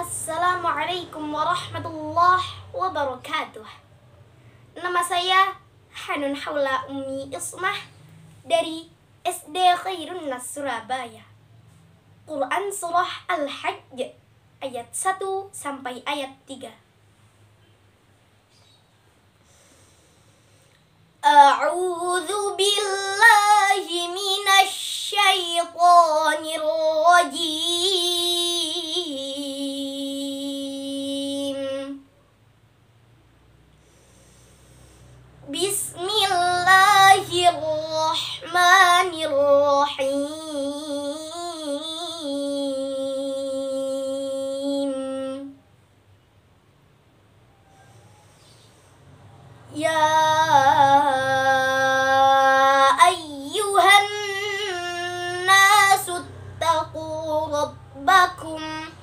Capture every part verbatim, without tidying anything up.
Assalamualaikum warahmatullahi wabarakatuh. Nama saya Hanun Haula Ummi Ismah dari S D Khairun Nas Surabaya. Quran Surah Al-Hajj ayat satu sampai ayat tiga. A'udzu billahi minasy syaithanir rajim. Bismillahirrahmanirrahim. Ya ayyuhan nasu taqu rabbakum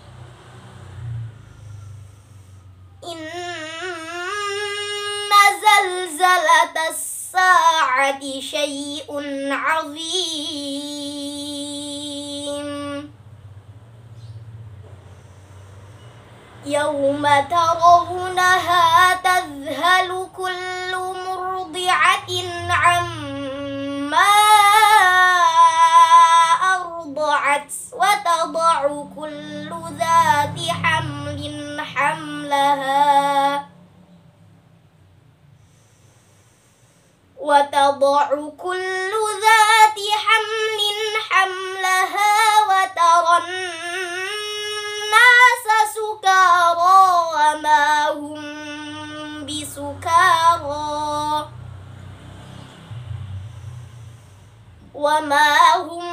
inna zalzalatas sa'ati syai'un 'azim. Yawma tarawunaha tadhhalu kullu murdi'atin 'amma arda'at wa tada'u kullu dhati hamlin hamlaha wa tada'u kullu dhati hamlin hamlaha wa taran nasa sukara wa ma hum bisukara wa ma hum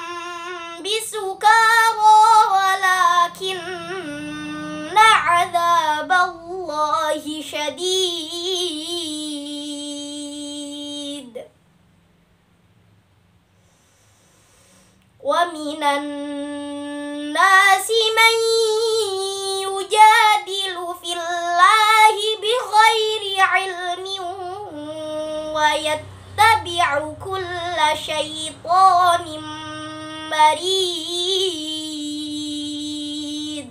bisukara walakinna 'adzaballahi syadid. Wa minan nasi man yujadilu fillahi bighairi ilmin wa yattabi'u kulla syaitanin marid.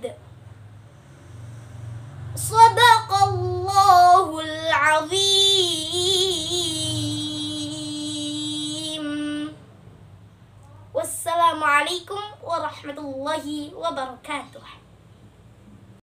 Shadaqallahul azim. Wassalamualaikum warahmatullahi wabarakatuh.